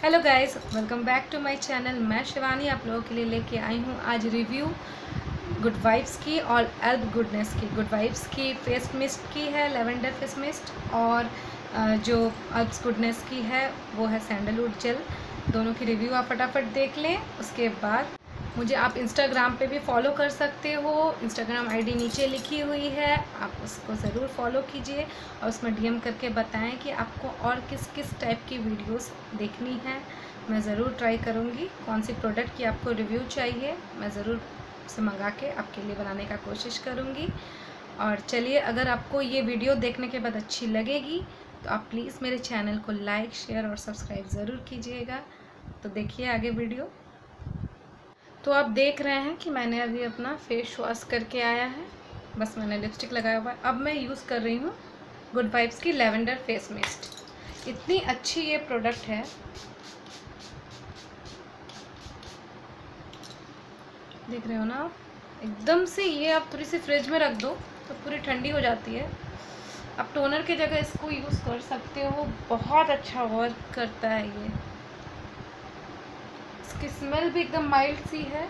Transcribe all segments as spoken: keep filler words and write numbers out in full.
Hello guys, welcome back to my channel. मैं शिवानी आप लोगों के लिए लेके आई हूँ आज रिव्यू गुड वाइब्स की और एल्ब गुडनेस की। गुड वाइब्स की फेस मिस्ट की है, लेवेंडर फेस मिस्ट, और जो एल्ब्स गुडनेस की है वो है सैंडलवुड जेल। दोनों की रिव्यू आप फटाफट देख लें। उसके बाद मुझे आप इंस्टाग्राम पे भी फॉलो कर सकते हो। इंस्टाग्राम आईडी नीचे लिखी हुई है, आप उसको ज़रूर फॉलो कीजिए और उसमें डीएम करके बताएं कि आपको और किस किस टाइप की वीडियोस देखनी है। मैं ज़रूर ट्राई करूँगी। कौन सी प्रोडक्ट की आपको रिव्यू चाहिए मैं ज़रूर उसे मंगा के आपके लिए बनाने का कोशिश करूँगी। और चलिए, अगर आपको ये वीडियो देखने के बाद अच्छी लगेगी तो आप प्लीज़ मेरे चैनल को लाइक, शेयर और सब्सक्राइब ज़रूर कीजिएगा। तो देखिए आगे वीडियो। तो आप देख रहे हैं कि मैंने अभी अपना फेस वॉश करके आया है। बस मैंने लिपस्टिक लगाया हुआ है। अब मैं यूज़ कर रही हूँ गुड वाइब्स की लेवेंडर फेस मिस्ट। इतनी अच्छी ये प्रोडक्ट है, देख रहे हो ना आप। एकदम से ये आप थोड़ी सी फ्रिज में रख दो तो पूरी ठंडी हो जाती है। आप टोनर की जगह इसको यूज़ कर सकते हो, बहुत अच्छा वर्क करता है ये। इसकी स्मेल भी एकदम माइल्ड सी है।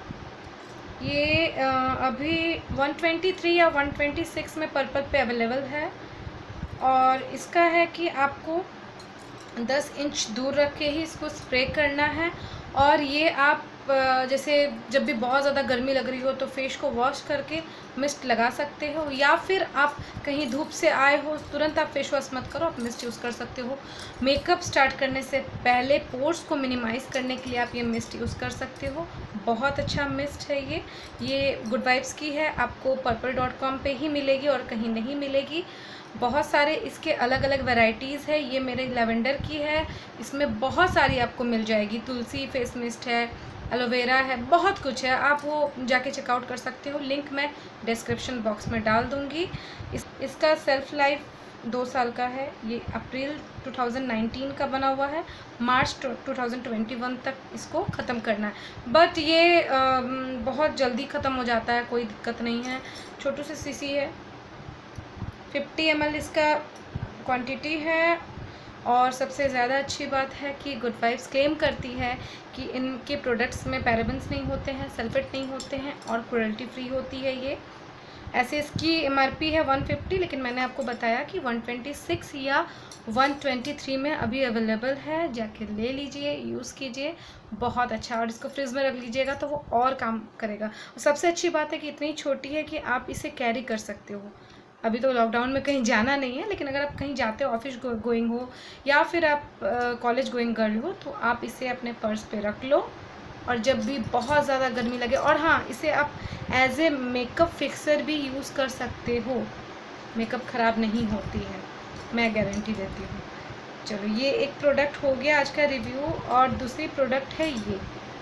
ये अभी वन ट्वेंटी थ्री या वन ट्वेंटी सिक्स में पर्पल पे अवेलेबल है। और इसका है कि आपको दस इंच दूर रख के ही इसको स्प्रे करना है। और ये आप जैसे जब भी बहुत ज़्यादा गर्मी लग रही हो तो फेस को वॉश करके मिस्ट लगा सकते हो, या फिर आप कहीं धूप से आए हो तुरंत आप फेस वॉश मत करो, आप मिस्ट यूज़ कर सकते हो। मेकअप स्टार्ट करने से पहले पोर्स को मिनिमाइज़ करने के लिए आप ये मिस्ट यूज़ कर सकते हो। बहुत अच्छा मिस्ट है ये ये गुड वाइब्स की है। आपको पर्पल डॉट कॉम पर ही मिलेगी और कहीं नहीं मिलेगी। बहुत सारे इसके अलग अलग वैरायटीज़ है। ये मेरे लेवेंडर की है, इसमें बहुत सारी आपको मिल जाएगी। तुलसी फेस मिस्ट है, एलोवेरा है, बहुत कुछ है। आप वो जाके चेकआउट कर सकते हो। लिंक मैं डिस्क्रिप्शन बॉक्स में डाल दूँगी। इस इसका सेल्फ लाइफ दो साल का है। ये अप्रैल टू थाउजेंड नाइनटीन का बना हुआ है। March two thousand twenty one तक इसको ख़त्म करना है। बट ये आ, बहुत जल्दी ख़त्म हो जाता है, कोई दिक्कत नहीं है। छोटू से सीसी है, फिफ्टी एम एल इसका क्वांटिटी है। और सबसे ज़्यादा अच्छी बात है कि गुड वाइब्स क्लेम करती है कि इनके प्रोडक्ट्स में पैराबेन्स नहीं होते हैं, सल्फेट नहीं होते हैं और क्रुएल्टी फ्री होती है ये। ऐसे इसकी एमआरपी है वन फिफ्टी, लेकिन मैंने आपको बताया कि वन ट्वेंटी सिक्स या वन ट्वेंटी थ्री में अभी अवेलेबल है। जाके ले लीजिए, यूज़ कीजिए, बहुत अच्छा। और इसको फ्रिज में रख लीजिएगा तो वो और काम करेगा। और सबसे अच्छी बात है कि इतनी छोटी है कि आप इसे कैरी कर सकते हो। अभी तो लॉकडाउन में कहीं जाना नहीं है, लेकिन अगर आप कहीं जाते हो, ऑफिस गोइंग हो या फिर आप कॉलेज गोइंग गर्ल हो, तो आप इसे अपने पर्स पे रख लो और जब भी बहुत ज़्यादा गर्मी लगे। और हाँ, इसे आप एज ए मेकअप फिक्सर भी यूज़ कर सकते हो। मेकअप ख़राब नहीं होती है, मैं गारंटी देती हूँ। चलो, ये एक प्रोडक्ट हो गया आज का रिव्यू। और दूसरी प्रोडक्ट है ये,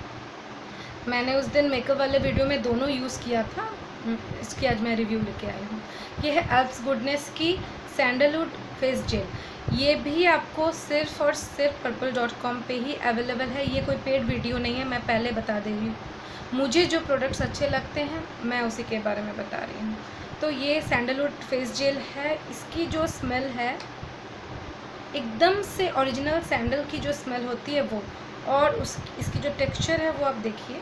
मैंने उस दिन मेकअप वाले वीडियो में दोनों यूज़ किया था, इसकी आज मैं रिव्यू लेके आई हूँ। ये है एल्ब्स गुडनेस की सैंडलवुड फेस जेल। ये भी आपको सिर्फ और सिर्फ पर्पल डॉट कॉम पर ही अवेलेबल है। ये कोई पेड वीडियो नहीं है, मैं पहले बता दे रही हूँ। मुझे जो प्रोडक्ट्स अच्छे लगते हैं मैं उसी के बारे में बता रही हूँ। तो ये सैंडलवुड फेस जेल है। इसकी जो स्मेल है एकदम से ओरिजिनल सैंडल की जो स्मेल होती है वो, और उस इसकी जो टेक्सचर है वो आप देखिए।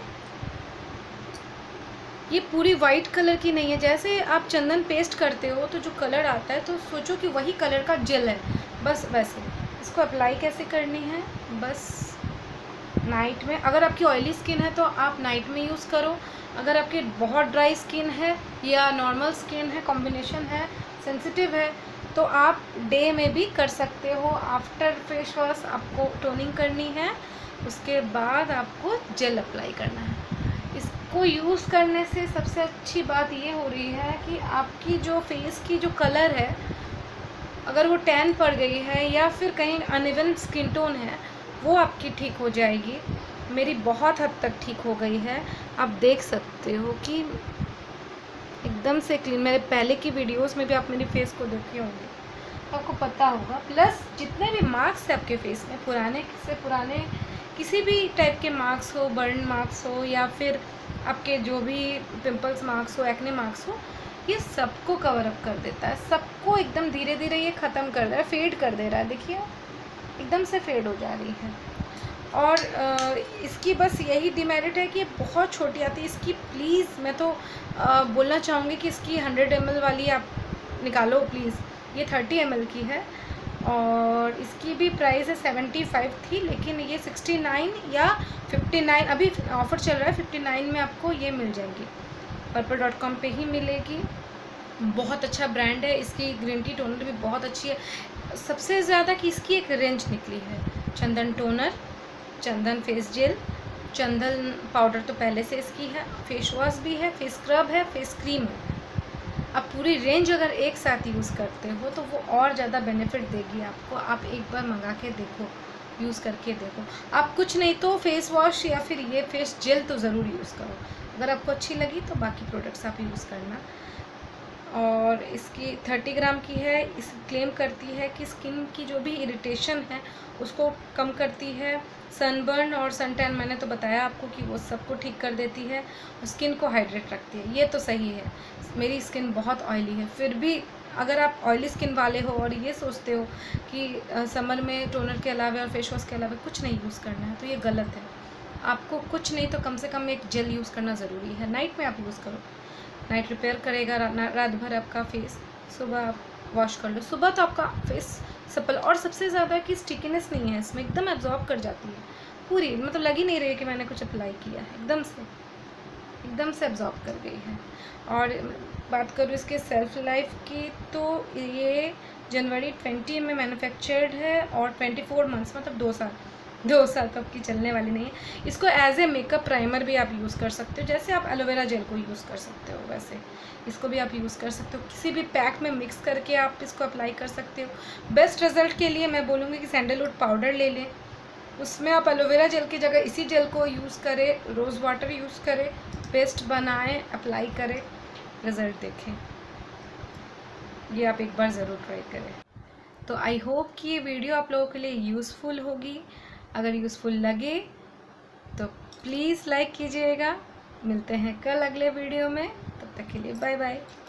ये पूरी वाइट कलर की नहीं है। जैसे आप चंदन पेस्ट करते हो तो जो कलर आता है तो सोचो कि वही कलर का जेल है, बस वैसे। इसको अप्लाई कैसे करनी है, बस नाइट में। अगर आपकी ऑयली स्किन है तो आप नाइट में यूज़ करो। अगर आपकी बहुत ड्राई स्किन है या नॉर्मल स्किन है, कॉम्बिनेशन है, सेंसिटिव है, तो आप डे में भी कर सकते हो। आफ्टर फेस वॉश आपको टोनिंग करनी है, उसके बाद आपको जेल अप्लाई करना है। इसको यूज़ करने से सबसे अच्छी बात ये हो रही है कि आपकी जो फेस की जो कलर है, अगर वो टैन पड़ गई है या फिर कहीं अनइवन स्किन टोन है, वो आपकी ठीक हो जाएगी। मेरी बहुत हद तक ठीक हो गई है। आप देख सकते हो कि एकदम से क्लीन। मेरे पहले की वीडियोस में भी आप मेरी फेस को देखे होंगे, आपको पता होगा। प्लस जितने भी मार्क्स हैं आपके फेस में, पुराने से पुराने किसी भी टाइप के मार्क्स हो, बर्न मार्क्स हो या फिर आपके जो भी पिंपल्स मार्क्स हो, एक्ने मार्क्स हो, ये सबको कवर अप कर देता है। सबको एकदम धीरे धीरे ये ख़त्म कर दे रहा है, फेड कर दे रहा है। देखिए एकदम से फेड हो जा रही है। और आ, इसकी बस यही डिमेरिट है कि ये बहुत छोटी आती है। इसकी प्लीज़ मैं तो आ, बोलना चाहूँगी कि इसकी हंड्रेड एम एल वाली आप निकालो प्लीज़। ये थर्टी एम एल की है और इसकी भी प्राइस है सेवेंटी फाइव थी, लेकिन ये सिक्सटी नाइन या फिफ्टी नाइन, अभी ऑफ़र चल रहा है, फिफ्टी नाइन में आपको ये मिल जाएगी। पर्पल डॉट कॉम पर ही मिलेगी। बहुत अच्छा ब्रांड है। इसकी ग्रीन टी टोनर भी बहुत अच्छी है। सबसे ज़्यादा कि इसकी एक रेंज निकली है, चंदन टोनर, चंदन फेस जेल, चंदन पाउडर तो पहले से इसकी है, फेस वॉश भी है, फेस स्क्रब है, फेस क्रीम है। आप पूरी रेंज अगर एक साथ यूज़ करते हो तो वो और ज़्यादा बेनिफिट देगी आपको। आप एक बार मंगा के देखो, यूज़ करके देखो। आप कुछ नहीं तो फेस वॉश या फिर ये फेस जेल तो ज़रूर यूज़ करो। अगर आपको अच्छी लगी तो बाकी प्रोडक्ट्स आप यूज़ करना। और इसकी थर्टी ग्राम की है। इस क्लेम करती है कि स्किन की जो भी इरिटेशन है उसको कम करती है, सनबर्न और सन टैन मैंने तो बताया आपको कि वो सबको ठीक कर देती है, और स्किन को हाइड्रेट रखती है। ये तो सही है। मेरी स्किन बहुत ऑयली है, फिर भी अगर आप ऑयली स्किन वाले हो और ये सोचते हो कि समर में टोनर के अलावा और फेस वॉश के अलावा कुछ नहीं यूज़ करना है, तो ये गलत है। आपको कुछ नहीं तो कम से कम एक जेल यूज़ करना ज़रूरी है। नाइट में आप यूज़ करो, नाइट रिपेयर करेगा रात भर आपका फेस। सुबह आप वॉश कर लो, सुबह तो आपका फेस सपल, और सबसे ज़्यादा कि स्टिकीनेस नहीं है इसमें, एकदम एब्जॉर्ब कर जाती है पूरी, मतलब लग ही नहीं रही है कि मैंने कुछ अप्लाई किया है, एकदम से एकदम से एब्जॉर्ब कर गई है। और बात करूँ इसके सेल्फ लाइफ की, तो ये जनवरी ट्वेंटी में मैन्युफैक्चर्ड है और ट्वेंटी फोर मंथ्स मतलब दो साल दो साल तो आपकी चलने वाली नहीं है। इसको एज ए मेकअप प्राइमर भी आप यूज़ कर सकते हो, जैसे आप एलोवेरा जेल को यूज़ कर सकते हो वैसे इसको भी आप यूज़ कर सकते हो। किसी भी पैक में मिक्स करके आप इसको अप्लाई कर सकते हो। बेस्ट रिजल्ट के लिए मैं बोलूँगी कि सैंडलवुड पाउडर ले लें, उसमें आप एलोवेरा जेल की जगह इसी जेल को यूज़ करें, रोज़ वाटर यूज़ करें, पेस्ट बनाएं, अप्लाई करें, रिज़ल्ट देखें। ये आप एक बार ज़रूर ट्राई करें। तो आई होप कि ये वीडियो आप लोगों के लिए यूज़फुल होगी। अगर यूज़फुल लगे तो प्लीज़ लाइक कीजिएगा। मिलते हैं कल अगले वीडियो में, तब तक के लिए बाय बाय।